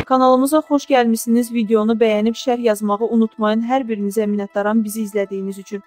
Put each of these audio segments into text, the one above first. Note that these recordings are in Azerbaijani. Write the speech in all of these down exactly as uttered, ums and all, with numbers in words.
Kanalımıza xoş gəlmişsiniz. Videonu bəyənib şərh yazmağı unutmayın. Hər birinizə minnətdaram bizi izlədiyiniz üçün.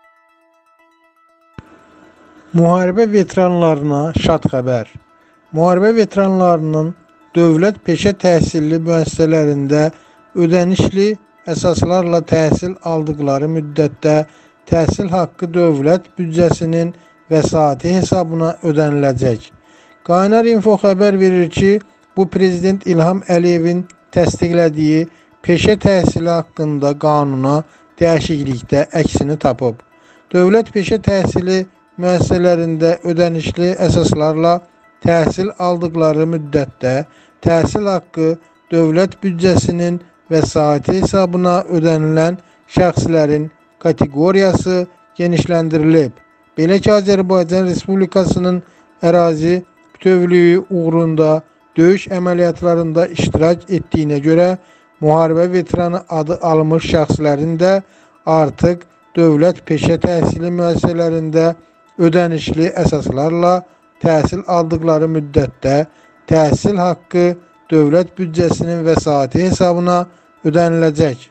Müharibə veteranlarına şad xəbər. Müharibə veteranlarının dövlət peşə təhsilli müəssisələrində ödənişli əsaslarla təhsil aldıqları müddətdə təhsil haqqı dövlət büdcəsinin vəsaiti hesabına ödəniləcək. Qaynar info xəbər verir ki, bu Prezident İlham Əliyevin təsdiqlədiyi peşə təhsili haqqında qanuna dəyişiklikdə əksini tapıb. Dövlət peşə təhsili müəssisələrində ödənişli əsaslarla təhsil aldıqları müddətdə təhsil haqqı dövlət büdcəsinin vəsaiti hesabına ödənilən şəxslərin kateqoriyası genişləndirilib. Belə ki, Azərbaycan Respublikasının ərazi bütövlüyü uğrunda döyüş əməliyyatlarında iştirak etdiyinə görə müharibə veteranı adı almış şəxslərin də artıq dövlət peşə təhsili müəssisələrində ödənişli əsaslarla təhsil aldıqları müddətdə təhsil haqqı dövlət büdcəsinin vəsaiti hesabına ödəniləcək.